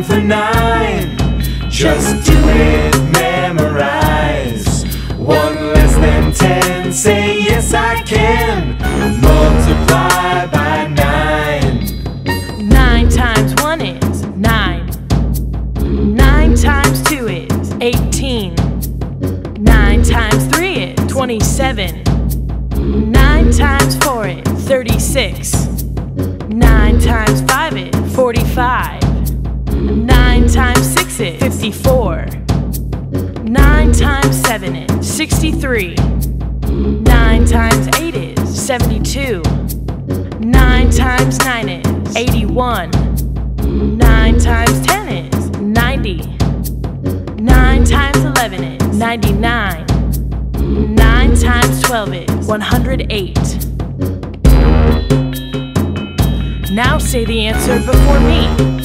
for 9. Just do it, memorize. 1 less than 10, say yes I can. Multiply by 9. 9 times 1 is 9. 9 times 2 is 18. 9 times 3 is 27. 9 times 4 is 36. 9 times 5 is 45. 9 times 6 is 54. 9 times 7 is 63. 9 times 8 is 72. 9 times 9 is 81. 9 times 10 is 90. 9 times 11 is 99. 9 times 12 is 108. Now say the answer before me.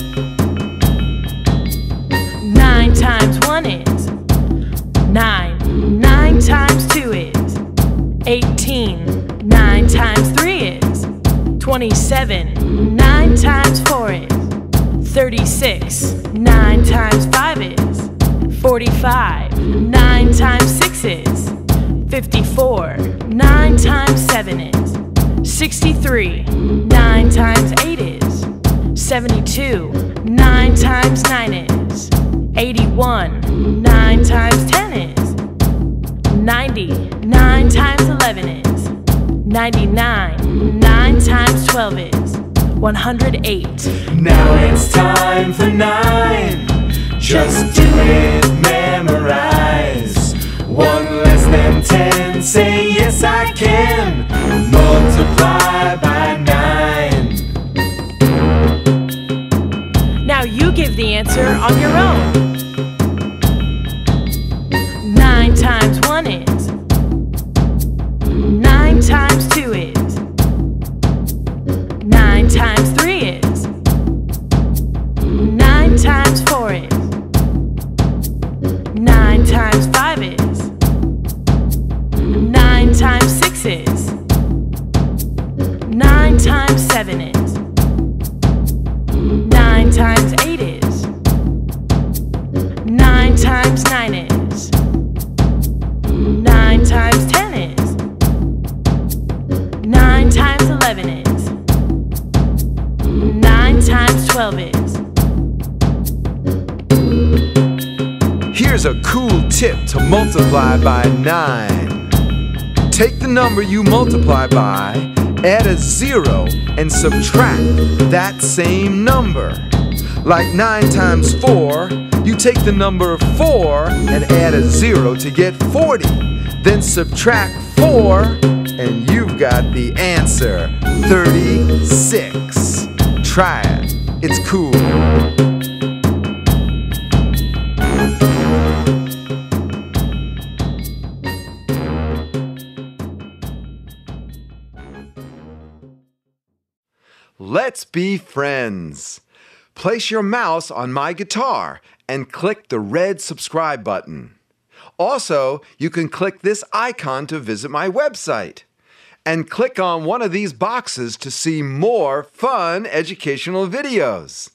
9 times 1 is 9. 9 times 2 is 18. 9 times 3 is 27. 9 times 4 is 36. 9 times 5 is 45. 9 times 6 is 54. 9 times 7 is 63. 9 times 8 is 72. 9 times 9 is 81. 9 times 10 is 90. 9 times 11 is 99. 9 times 12 is 108. Now it's time for 9. Just do it, memorize. 1 less than 10, say yes I can. Multiply by 9. Now you give the answer on your own. 9 times 1 is 9 times 2 is 9 times 3 is 9 times 4 is 9 times 5 is 9 times 6 is 9 times 7 is 9 times 8 is 9 times 9 is 9 times 10 is 9 times 11 is 9 times 12 is. Here's a cool tip to multiply by 9. Take the number you multiply by, add a 0, and subtract that same number. Like 9 times 4, you take the number 4 and add a 0 to get 40. Then subtract 4, and you've got the answer, 36. Try it. It's cool. Let's be friends. Place your mouse on my guitar and click the red subscribe button. Also, you can click this icon to visit my website. And click on one of these boxes to see more fun educational videos.